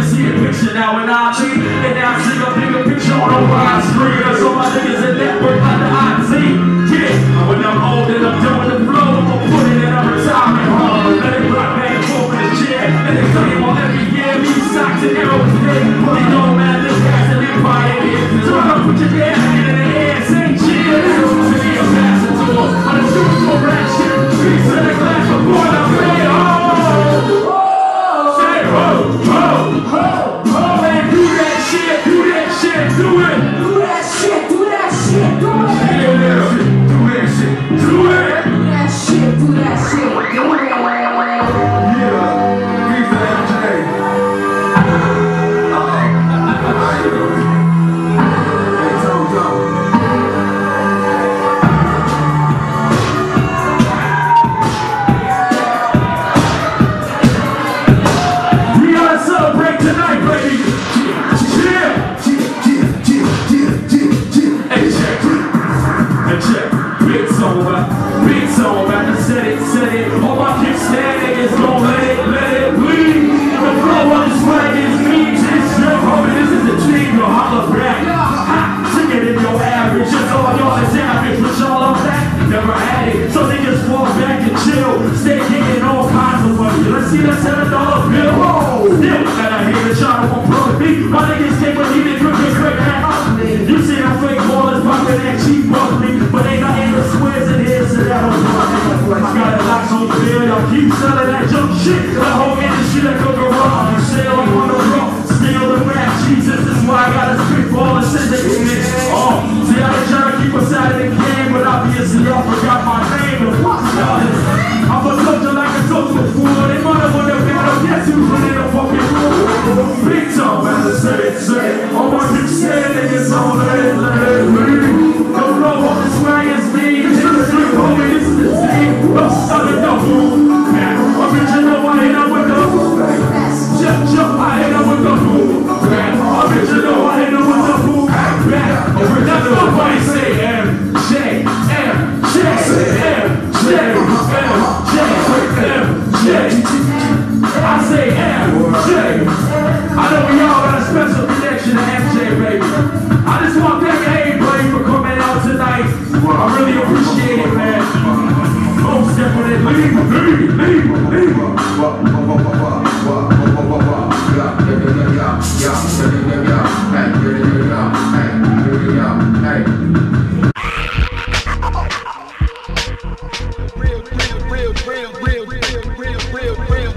see a picture now when I leave. And now I see a bigger picture on a wide screen. That's all my niggas in network like the IT. Yeah, when I'm old and I'm done with the flow, I'm gonna put it in a retirement home. Let it rock back and forth in the chair. And they claim on every year, leave socks and arrows dead. They know, man, this guy's an empire here. So I'm gonna put your damn hand in the air and say cheers. To me, a passing tour. On the street for rap shit. Peace in the glass before I say, oh. Say, ho, ho, ho, ho. Man, do that shit, do that shit, do it. Do that shit, do that shit, do it. Yeah, do that shit, do it. Do that shit, do that shit, do it. Yeah, peace to MJ. See that $7 bill? Whoa! Still, and I hear the shot won't blow me. My niggas came with me, they drinking straight that ugly. You see them fake ballers popping that cheap bubbly, but ain't nothing but squares in here, so that don't work. I got a locks on the bill, y'all keep selling that junk shit. The whole industry that go wrong. You sail on the rock, steal the rap. Jesus, this is why I got a spit ball and send it to me. Oh, see, I been trying to keep us out of the game, but obviously y'all forgot my name. I'm a soldier like a soldier before. They mother would have battle. Guess who's running the fucking room? Big time, man. Say. All my bitch said niggas on it. The flow on the swag is me. This is the street, homie. This is the team. I'm starting the boom. I bitch, you know I hit up with the boom. Jump, I hit up with the boom. I bitch, you know I hit up with the boom. That's what I say. MJ. I say MJ. I know we all got a special connection to MJ, baby. I just want to thank everybody for coming out tonight. I really appreciate it, man. Most definitely. Real.